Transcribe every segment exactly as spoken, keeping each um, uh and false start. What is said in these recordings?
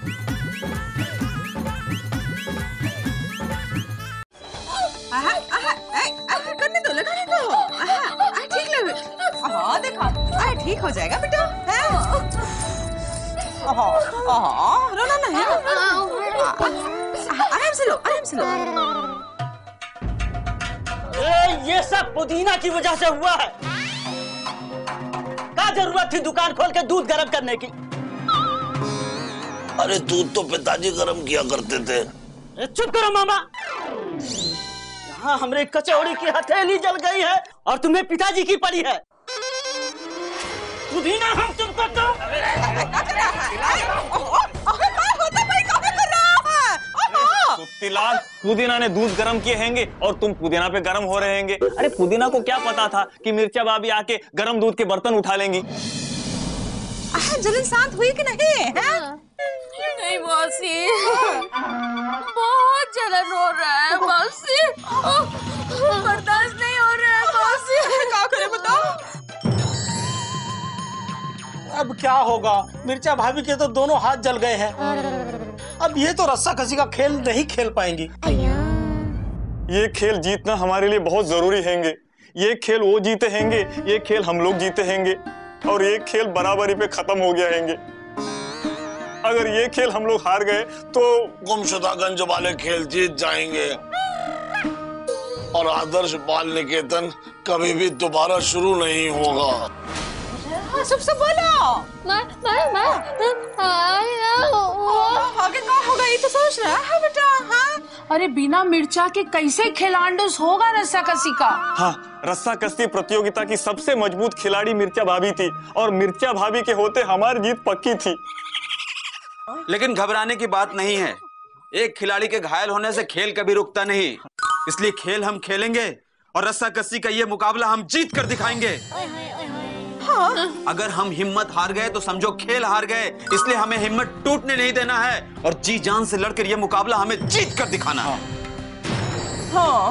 आहा, आहा, आहा, करने दो, लगाने दो। आहा, आहा, ठीक लग। हाँ, देखा, आहा, ठीक हो जाएगा बेटा। आहा, आहा, रोना नहीं। आराम से लो, आराम से लो। ये सब पुदीना की वजह से हुआ है। क्या जरूरत थी दुकान खोल के दूध गर्म करने की? अरे दूध तो पिताजी गर्म किया करते थे। चुप करो मामा। यहाँ हमरे कचौड़ी की हथेली जल गई है और तुम्हें पिताजी की पड़ी है। पुदीना हम तुमको तो कुत्तीलाल, पुदीना ने दूध गरम किए हैंगे और तुम पुदीना पे गरम हो रहे हैंगे। अरे पुदीना को क्या पता था कि मिर्चा भाभी आके गरम दूध के बर्तन उठा लेंगी। जलन शांत हुई कि नहीं है? नहीं मौसी, बहुत जलन हो रहा है मौसी, बर्दाश्त नहीं हो रहा है मौसी। क्या करें बताओ? अब क्या होगा, मिर्चा भाभी के तो दोनों हाथ जल गए हैं। अब ये तो रस्सा कसी का खेल नहीं खेल पाएंगी। ये खेल जीतना हमारे लिए बहुत जरूरी हैंगे। ये खेल वो जीते हैंगे, ये खेल हम लोग जीते हैंगे और ये खेल बराबरी पे खत्म हो गया हैंगे। अगर ये खेल हम लोग हार गए तो गुमशुदागंज वाले खेल जीत जाएंगे और आदर्श बाल निकेतन कभी भी दोबारा शुरू नहीं होगा। सब सब बोलो। मैं मैं मैं आगे क्या होगा ये तो सोच रहा है बेटा। हाँ? अरे बिना मिर्चा के कैसे खिलांडुस होगा रस्सा कसी का? हाँ, रस्सा कसी प्रतियोगिता की सबसे मजबूत खिलाड़ी मिर्चा भाभी थी और मिर्चा भाभी के होते हमारी जीत पक्की थी। लेकिन घबराने की बात नहीं है। एक खिलाड़ी के घायल होने से खेल कभी रुकता नहीं, इसलिए खेल हम खेलेंगे और रस्सा कसी का ये मुकाबला हम जीत कर दिखाएंगे। हाँ? अगर हम हिम्मत हार गए तो समझो खेल हार गए, इसलिए हमें हिम्मत टूटने नहीं देना है और जी जान से लड़कर ये मुकाबला हमें जीत कर दिखाना है। हाँ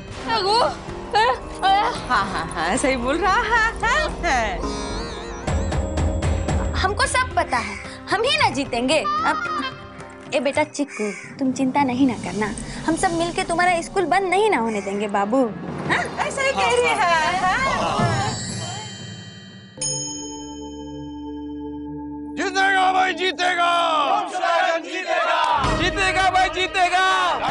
हाँ हाँ हाँ सही बोल रहा है। हमको सब पता है, हम ही ना जीतेंगे। अब ए बेटा चिक्कू, तुम चिंता नहीं ना करना, हम सब मिलके तुम्हारा स्कूल बंद नहीं ना होने देंगे बाबू। हाँ? ऐसा ही कह रही है। जीतेगा भाई जीतेगा, जीतेगा जीतेगा भाई जीतेगा,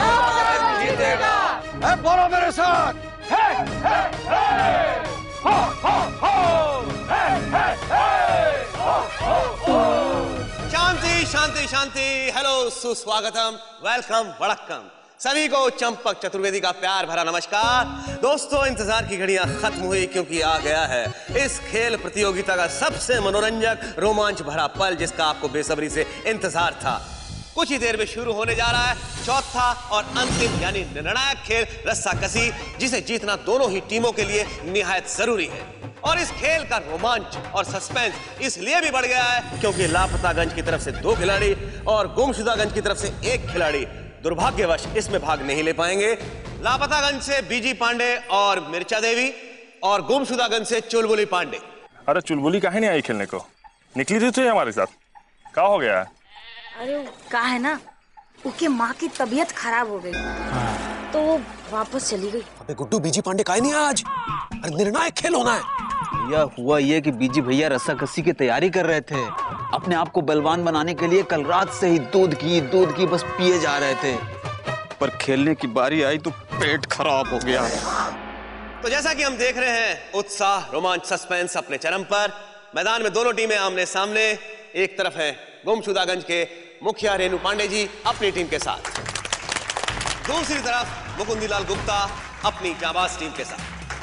जीतेगा। बोलो मेरे साथ, हे हे हे, हो हो हो, हे हे हे, हो हो हो। शांति शांति शांति। हेलो, सुस्वागतम, वेलकम, वड़क्कम। सभी को चंपक चतुर्वेदी का प्यार भरा नमस्कार। दोस्तों, इंतजार की घड़ियां खत्म हुई क्योंकि आ गया है इस खेल प्रतियोगिता का सबसे मनोरंजक रोमांच भरा पल, जिसका आपको बेसब्री से इंतजार था। कुछ ही देर में शुरू होने जा रहा है चौथा और अंतिम यानी निर्णायक खेल रस्सा कसी, जिसे जीतना दोनों ही टीमों के लिए निहायत जरूरी है। और इस खेल का रोमांच और सस्पेंस इसलिए भी बढ़ गया है क्योंकि लापतागंज की तरफ से दो खिलाड़ी और गुमशुदागंज की तरफ से एक खिलाड़ी दुर्भाग्यवश इसमें भाग नहीं ले पाएंगे। लापतागंज से बीजी पांडे और मिर्चा देवी और गुमशुदागंज से चुलबुली पांडे। अरे चुलबुली काहे नहीं आई खेलने को? निकली थी तो हमारे साथ, क्या हो गया? अरे क्या है ना, उसके माँ की तबीयत खराब हो गई तो वो वापस चली गई। अबे गुड्डू, बीजी पांडे काहे नहीं आज? अरे निर्णायक खेल होना है। भैया हुआ ये कि बीजी भैया रस्सा कसी की तैयारी कर रहे थे। अपने आप को बलवान बनाने के लिए कल रात से ही दूध की दूध की बस पिए जा रहे थे, पर खेलने की बारी आई तो पेट खराब हो गया। तो जैसा कि हम देख रहे हैं, उत्साह, रोमांच, सस्पेंस अपने चरम पर। मैदान में दोनों टीमें आमने सामने। एक तरफ है गुमशुदागंज के मुखिया रेणु पांडे जी अपनी टीम के साथ, दूसरी तरफ मुकुंदीलाल गुप्ता अपनी जाबाज टीम के साथ।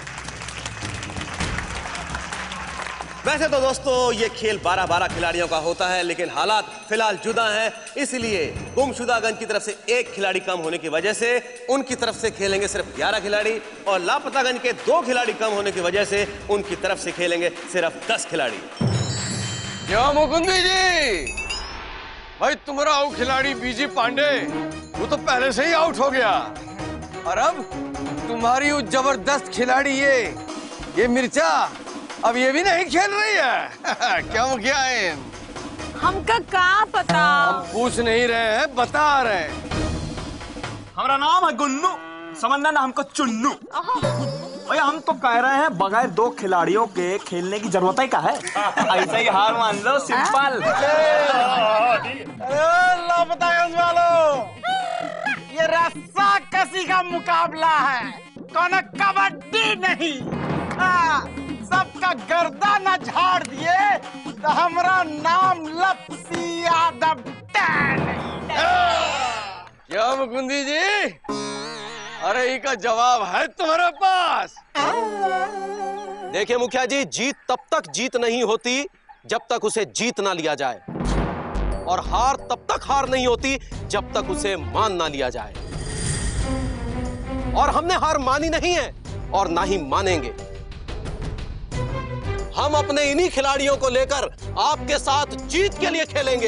वैसे तो दोस्तों ये खेल बारह बारह खिलाड़ियों का होता है, लेकिन हालात फिलहाल जुदा हैं, इसलिए गुमशुदागंज की तरफ से एक खिलाड़ी कम होने की वजह से उनकी तरफ से खेलेंगे सिर्फ ग्यारह खिलाड़ी और लापतागंज के दो खिलाड़ी कम होने की वजह से उनकी तरफ से खेलेंगे सिर्फ दस खिलाड़ी। क्या मुकुंदी जी, भाई तुम्हारा आउट खिलाड़ी बीजी पांडे वो तो पहले से ही आउट हो गया और अब तुम्हारी वो जबरदस्त खिलाड़ी ये ये मिर्चा अब ये भी नहीं खेल रही है। क्या मुखिया है? हमका का पता। हम पूछ नहीं रहे हैं, बता रहे हैं। हमारा नाम है गुन्नू, समझना ना हमको चुन्नू। भैया हम तो कह रहे हैं बगैर दो खिलाड़ियों के खेलने की जरूरत ही क्या है, ऐसे ही हार मान लो, सिंपल। लापतागंज वालों, ये रस्सा कसी का मुकाबला है, कौन कबड्डी नहीं। हाँ, सबका गर्दन न झाड़ दिए तो हमारा नाम लपसी यादव क्या मुकुंदी जी, अरे इसका जवाब है तुम्हारे पास? देखिए मुखिया जी, जीत तब तक जीत नहीं होती जब तक उसे जीत ना लिया जाए, और हार तब तक हार नहीं होती जब तक उसे मान ना लिया जाए। और हमने हार मानी नहीं है और ना ही मानेंगे। हम अपने इन्हीं खिलाड़ियों को लेकर आपके साथ जीत के लिए खेलेंगे।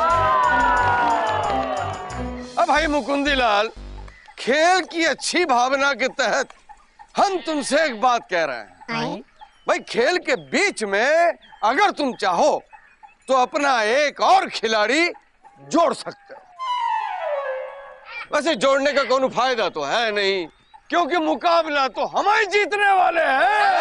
अब भाई मुकुंदी लाल, खेल की अच्छी भावना के तहत हम तुमसे एक बात कह रहे हैं। भाई खेल के बीच में अगर तुम चाहो तो अपना एक और खिलाड़ी जोड़ सकते हो। वैसे जोड़ने का कोई फायदा तो है नहीं, क्योंकि मुकाबला तो हम ही जीतने वाले हैं।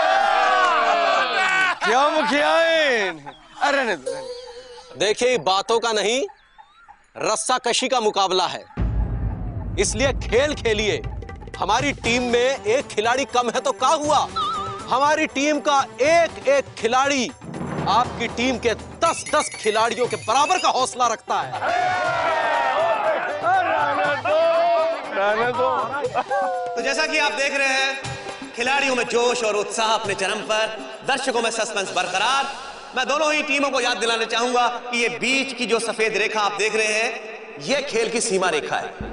क्या मुखियाइन? अरे नहीं, देखिए बातों का नहीं, रस्सा कशी का मुकाबला है, इसलिए खेल खेलिए। हमारी टीम में एक खिलाड़ी कम है तो क्या हुआ, हमारी टीम का एक एक खिलाड़ी आपकी टीम के दस दस खिलाड़ियों के बराबर का हौसला रखता है। रहने दो। तो जैसा कि आप देख रहे हैं, खिलाड़ियों में जोश और उत्साह अपने चरम पर, दर्शकों में सस्पेंस बरकरार। मैं दोनों ही टीमों को याद दिलाना चाहूंगा कि ये बीच की जो सफेद रेखा आप देख रहे हैं, ये खेल की सीमा रेखा है।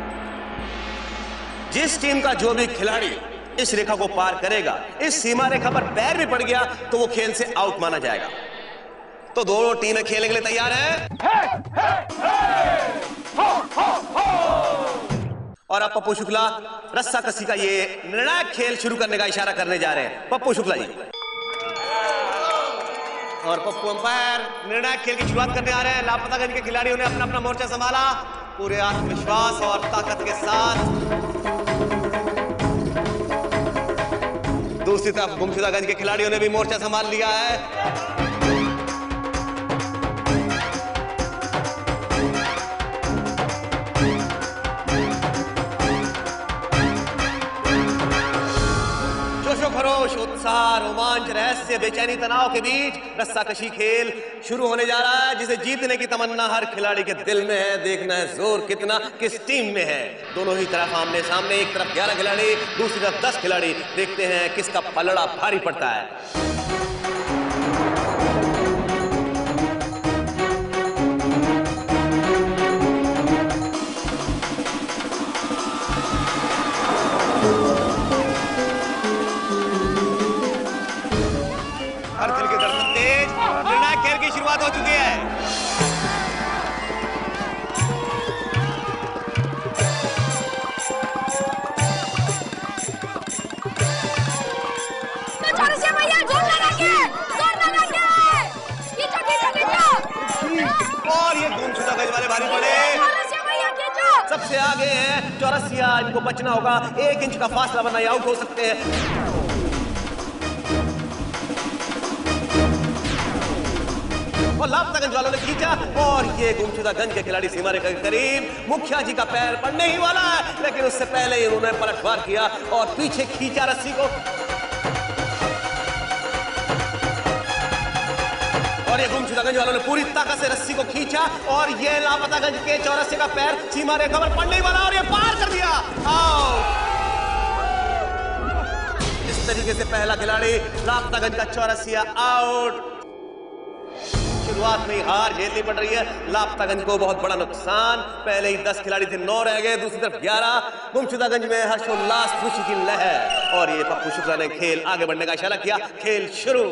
जिस टीम का जो भी खिलाड़ी इस रेखा को पार करेगा, इस सीमा रेखा पर पैर भी पड़ गया तो वो खेल से आउट माना जाएगा। तो दोनों टीमें खेलने के लिए तैयार हैं? और अब पप्पू शुक्ला रस्सा कसी का ये निर्णायक खेल शुरू करने का इशारा करने जा रहे हैं। पप्पू शुक्ला जी और पप्पू अंपायर निर्णायक खेल की शुरुआत करने आ रहे हैं। लापतागंज के खिलाड़ियों ने अपना अपना मोर्चा संभाला पूरे आत्मविश्वास और ताकत के साथ। दूसरी तरफ गुमशुदागंज के खिलाड़ियों ने भी मोर्चा संभाल लिया है। खरोश, उत्साह, रोमांच, रहस्य, बेचैनी, तनाव के बीच रस्सा कशी खेल शुरू होने जा रहा है, जिसे जीतने की तमन्ना हर खिलाड़ी के दिल में है। देखना है जोर कितना किस टीम में है। दोनों ही तरफ आमने सामने, एक तरफ ग्यारह खिलाड़ी, दूसरी तरफ दस खिलाड़ी। देखते हैं किसका पलड़ा भारी पड़ता है। शुरुआत हो चुकी है। भैया जोर लगा के, जोर लगा के, खींचो खींचो खींचो। और ये गुमशुदागंज वाले भारी पड़े। भैया खींचो। सबसे आगे है चौरसिया, इनको बचना होगा, एक इंच का फासला बना ये आउट हो सकते हैं। और लापतागंज वालों ने खींचा और ये गुमशुदागंज के खिलाड़ी सीमा रेखा के करीब। मुखिया जी का पैर पड़ने ही वाला है, लेकिन उससे पहले ही उन्होंने पलटवार किया और पीछे खींचा रस्सी को। और ये गुमशुदागंज वालों ने पूरी ताकत से रस्सी को खींचा और ये लापतागंज के चौरसिया का पैर सीमा रेखा पर पड़ने ही वाला और ये पार कर दिया। आउट। इस तरीके से पहला खिलाड़ी लापतागंज का चौरसिया आउट। शुरुआत में ही हार झेलनी पड़ रही है लापतागंज को, बहुत बड़ा नुकसान। पहले ही दस खिलाड़ी थे, नौ रह गए, दूसरी तरफ ग्यारह। गुमशुदागंज में हर्षोल्लास, खुशी की लहर। और ये पप्पू शुक्ला ने खेल आगे बढ़ने का इशारा किया। खेल शुरू।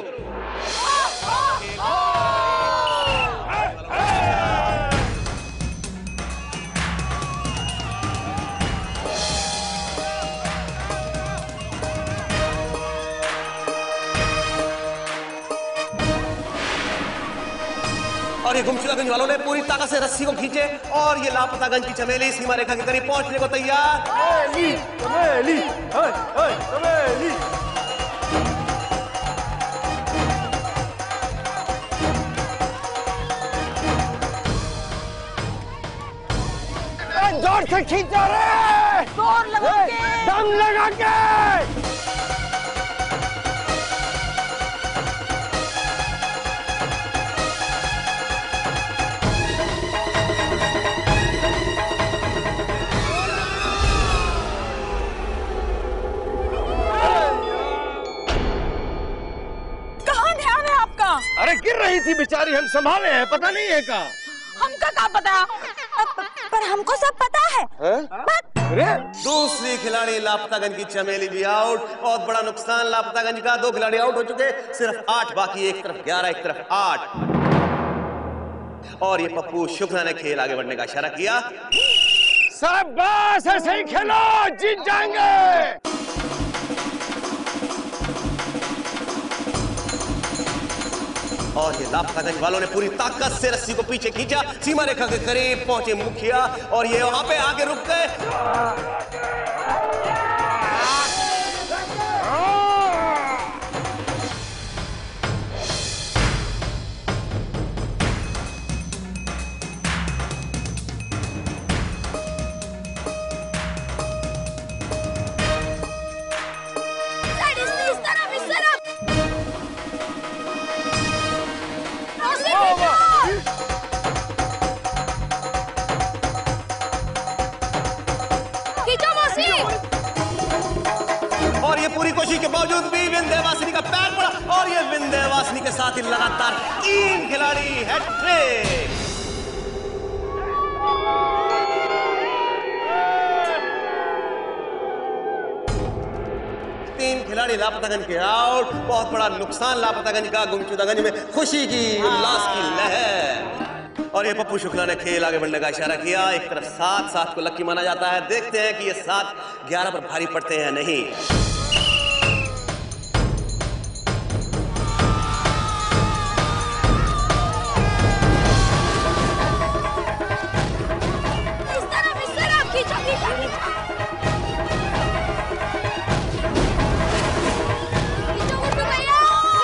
और ये गुमशुदागंज वालों ने पूरी ताकत से रस्सी को खींचे और ये लापतागंज की चमेली सीमा रेखा के करीब पहुंचने को तैयार। चमेली, चमेली, ओए, ओए, चमेली। जोर से खींचो रे, जोर लगा के, दम लगा के। कहाँ ध्यान है आपका? अरे गिर रही थी बेचारी, हम संभाले हैं, पता नहीं है का? हमका क्या पता? पर हमको सब पता है, है? दूसरी खिलाड़ी लापतागंज की चमेली भी आउट। बहुत बड़ा नुकसान लापतागंज का, दो खिलाड़ी आउट हो चुके, सिर्फ आठ बाकी, एक तरफ ग्यारह एक तरफ आठ। और ये पप्पू शुक्ला ने खेल आगे बढ़ने का इशारा किया। शाबाश, ऐसे ही खेलो, जीत जाएंगे। और ये लापतागंज वालों ने पूरी ताकत से रस्सी को पीछे खींचा, सीमा रेखा के करीब पहुंचे मुखिया और ये वहां पे आगे रुक गए। और ये पूरी कोशिश के बावजूद भी विंध्यवासिनी का पैर पड़ा और ये विंध्यवासिनी के साथ ही लगातार तीन खिलाड़ी हैट्रिक। तीन खिलाड़ी लापतागंज के आउट। बहुत बड़ा नुकसान लापतागंज का, गुमशुदागंज में खुशी की, उल्लास की लहर। और ये पप्पू शुक्ला ने खेल आगे बढ़ने का इशारा किया। एक तरफ सात, सात को लक्की माना जाता है, देखते हैं कि ये सात ग्यारह पर भारी पड़ते हैं नहीं। इस तरफ, इस तरफ, खींचो, खींचो, खींचो। खींचो, गुड्डू भैया।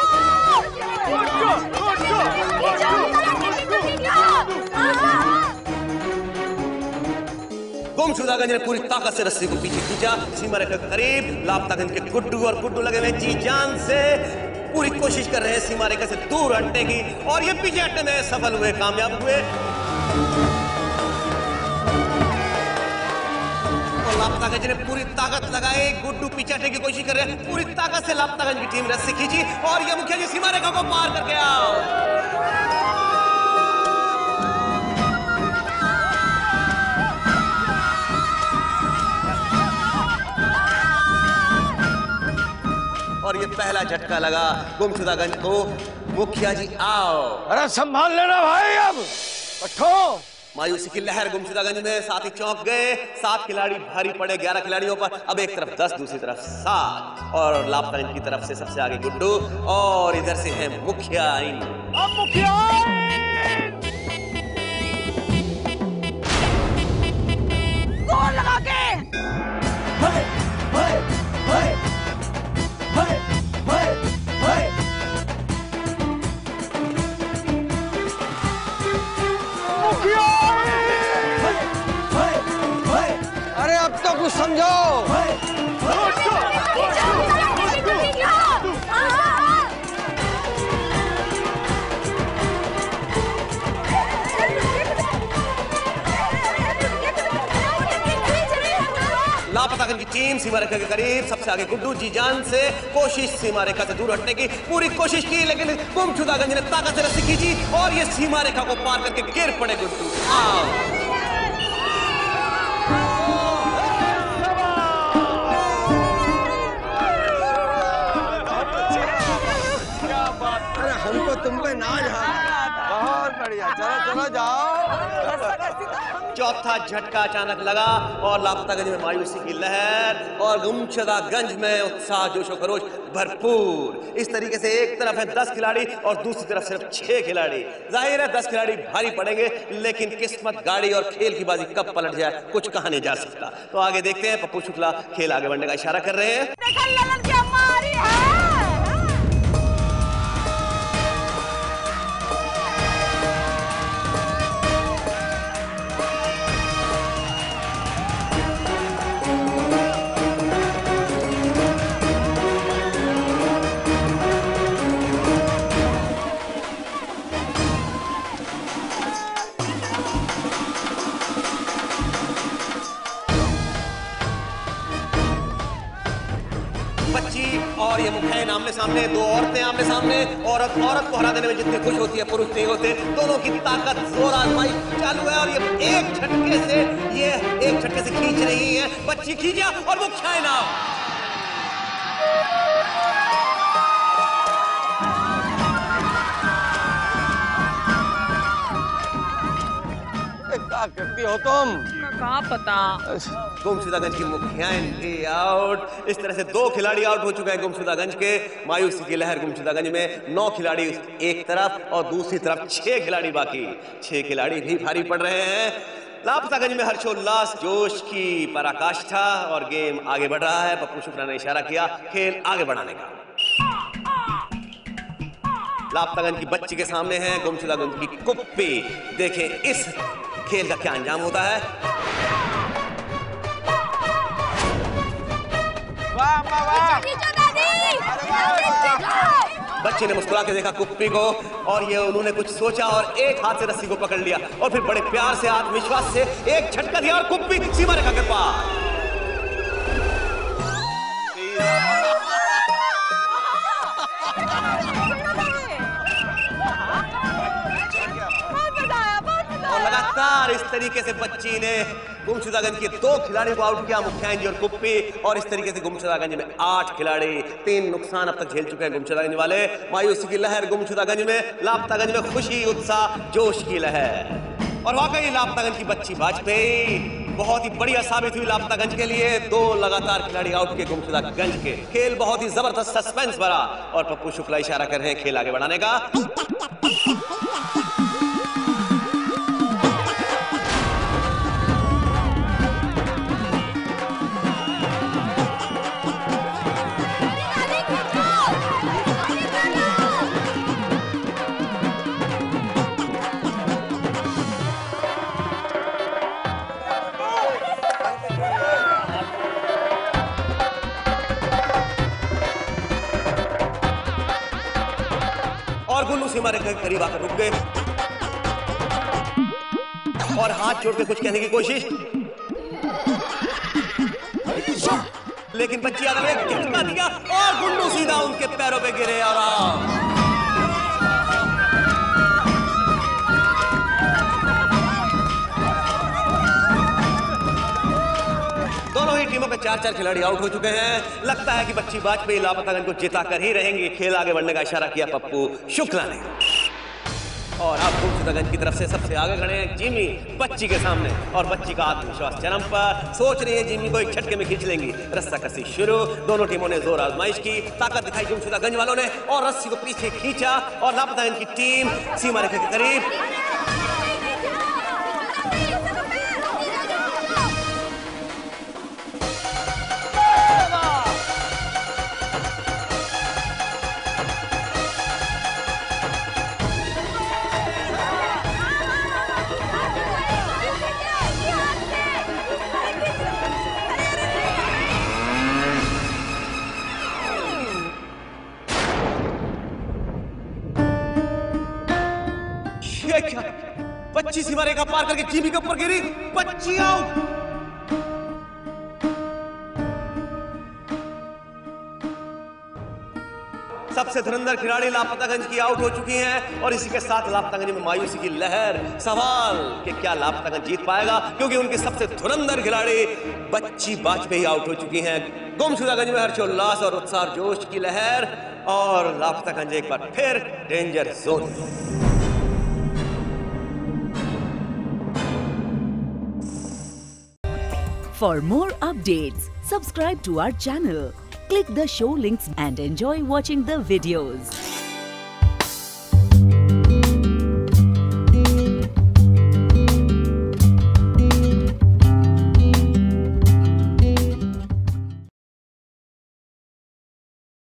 गुमशुदागंज ने पूरी ताकत से रस्सी को पीछे खींचा, सीमा रेखा के करीब। लापतागंज के गुड्डू और गुड्डू लगे हुए जी जान से पूरी कोशिश कर रहे हैं सीमा रेखा से दूर हटने की और ये पीछे हटने में सफल हुए, कामयाब हुए। और लापतागंज ने पूरी ताकत लगाई, गुड्डू पीछे हटने की कोशिश कर रहे हैं। पूरी ताकत से लापतागंज की टीम रस्सी खींची और ये मुखिया जी सीमा रेखा को पार करके आओ। और ये पहला झटका लगा गुमशुदागंज को। मुखिया जी आओ। अरे संभाल लेना भाई, अब पठो। मायूसी की लहर गुमशुदागंज में, साथ ही चौंक गए। सात खिलाड़ी भारी पड़े ग्यारह खिलाड़ियों पर। अब एक तरफ दस, दूसरी तरफ सात और लापतागंज की तरफ से सबसे आगे गुड्डू और इधर से है मुखिया। अब मुखिया जोर लगा के। हाय, हाय, हाय, हाय, हाय, हाय। मुखिया! हाय, हाय, हाय। अरे अब तो कुछ समझो। हाय, लापतागंज की टीम सीमा रेखा के करीब, सबसे आगे गुड्डू जी जान से कोशिश सीमा रेखा से दूर हटने की पूरी कोशिश की, लेकिन गुमशुदागंज ने ताकत से रस्सी खींची और ये सीमा रेखा को पार करके गिर पड़े गुड्डू। आओ। अरे हमको तुम पे नाज है। बहुत बढ़िया, चलो चलो जाओ। चौथा झटका अचानक लगा और लापतागंज में मायूसी की लहर और गुमशुदागंज में उत्साह जोशो खरोश भरपूर। इस तरीके से एक तरफ है दस खिलाड़ी और दूसरी तरफ सिर्फ छह खिलाड़ी। जाहिर है दस खिलाड़ी भारी पड़ेंगे, लेकिन किस्मत, गाड़ी और खेल की बाजी कब पलट जाए कुछ कहा नहीं जा सकता। तो आगे देखते हैं। पप्पू शुक्ला खेल आगे बढ़ने का इशारा कर रहे हैं। और ये मुखैन आमने सामने, दो औरतें आमने सामने। औरत औरत को हरा देने में जितनी खुश होती है पुरुष नहीं होते। दोनों की ताकत जोर आजमाई चालू है और ये एक झटके से ये एक झटके से खींच रही है। बच्ची खींचा और मुखैन आम। क्या करती हो तुम? कहाँ पता। गुमशुदागंज की मुखियान भी आउट। इस तरह से दो खिलाड़ी आउट हो चुके हैं गुमशुदागंज के। मायूसी की लहर गुमशुदागंज में नौ खिलाड़ी एक तरफ और दूसरी तरफ छह खिलाड़ी बाकी। छह खिलाड़ी भी भारी पड़ रहे हैं। लापतागंज में हर्षोल्लास, जोश की पराकाष्ठा और गेम आगे बढ़ रहा है। पप्पू शुक्ला ने इशारा किया खेल आगे बढ़ाने का। लापतागंज की बच्ची के सामने है गुमशुदागंज की कुप्पी। देखें इस खेल का क्या अंजाम होता है। वाह वाह बच्चे ने मुस्कुरा के देखा कुप्पी को और ये उन्होंने कुछ सोचा और एक हाथ से रस्सी को पकड़ लिया और फिर बड़े प्यार से आत्मविश्वास से एक झटका दिया और कुप्पी सीमा रेखा के पार। और लगातार इस तरीके से बच्ची ने गुमशुदागंज के दो खिलाड़ी को आउट किया, मुखियान जी और कुप्पी। और इस तरीके से गुमशुदागंज में आठ खिलाड़ी, तीन नुकसान अब तक झेल चुके हैं गुमशुदागंज वाले। मायूसी की लहर गुमशुदागंज में, लापतागंज में खुशी, उत्साह, जोश की लहर। और वाकई लापतागंज की बच्ची वाजपेयी बहुत ही बढ़िया साबित हुई लापतागंज के लिए। दो लगातार खिलाड़ी आउट किए गुमशुदागंज के। खेल बहुत ही जबरदस्त सस्पेंस भरा और पप्पू शुक्ला इशारा कर रहे हैं खेल आगे बढ़ाने का। और गुल्लू सीमा रेखा के करीब आकर रुक गए और हाथ जोड़ के कुछ कहने की कोशिश, लेकिन बच्ची आदम ने झटका दिया और गुल्लू सीधा उनके पैरों पे गिरे और आ। दोनों ही टीमों के चार चार खिलाड़ी आउट हो चुके हैं। लगता है कि बच्ची वाजपेयी लापतागंज को जिता कर ही रहेंगी। खेल आगे बढ़ने का इशारा किया पप्पू शुक्ला ने। और अब गुमशुदागंज की तरफ से सबसे आगे खड़े हैं जिमी बच्ची के सामने और बच्ची का आत्मविश्वास चरम पर। सोच रही है जिमी को एक झटके में खींच लेंगी। रस्सा कसी शुरू। दोनों टीमों ने जोर आजमाइश की, ताकत दिखाई गुमशुदागंज वालों ने और रस्सी को पीछे खींचा और लापतागंज की टीम सीमा रेखा के करीब। क्या बच्ची सीमा रेखा पार करके जिमी के ऊपर गिरी। बच्ची आउट। सबसे धुरंधर खिलाड़ी लापतागंज की आउट हो चुकी हैं और इसी के साथ लापतागंज में मायूसी की लहर। सवाल कि क्या लापतागंज जीत पाएगा, क्योंकि उनके सबसे धुरंधर खिलाड़ी बच्ची वाजपेयी आउट हो चुकी हैं। गुमशुदागंज में हर्षोल्लास और उत्साह, जोश की लहर और लापतागंज एक बार फिर danger zone. For more updates, subscribe to our channel, click the show links and enjoy watching the videos.